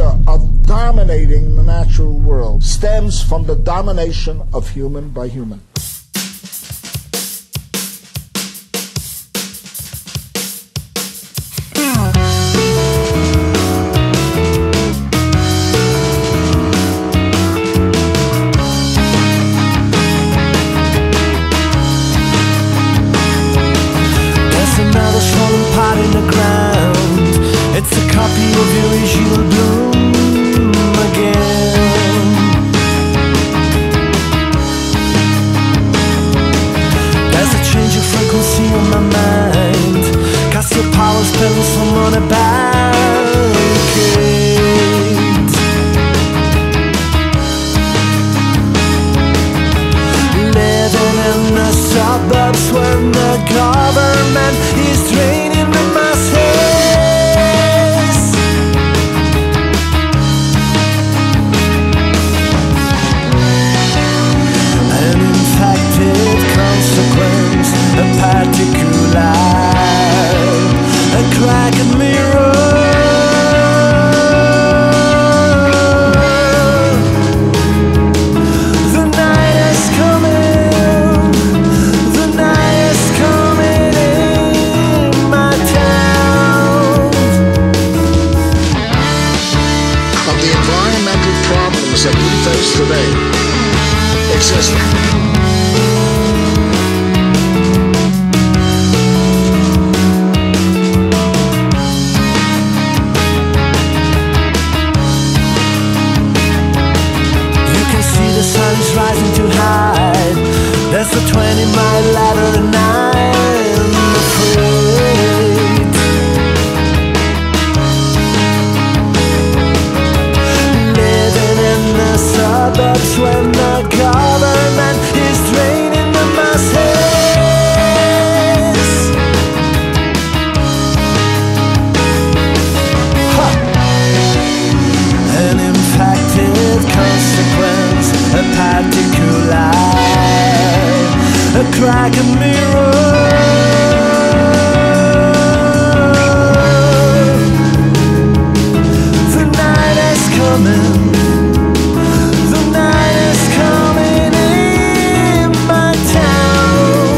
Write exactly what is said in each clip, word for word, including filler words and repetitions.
idea of dominating the natural world stems from the domination of human by human. It's a copy of your original bloom again. There's a change of frequency on my mind. Cast your power spell on someone about it. Living in the suburbs where the government is draining the masses. A particular, a cracked mirror. The night is coming, the night is coming in my town. Of the environmental problems that we face today exist. Rising too high. There's a twenty mile ladder and I'm afraid. Living in the suburbs when the government is draining the masses. Huh. An impacted consequence, a particular, a cracked mirror. The night is coming, the night is coming in my town.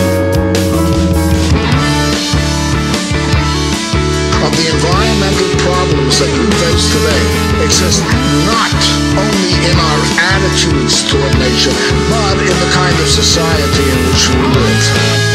Of the environmental problems that we face today exist not only in our attitudes toward nature, but in the kind of society in which we live.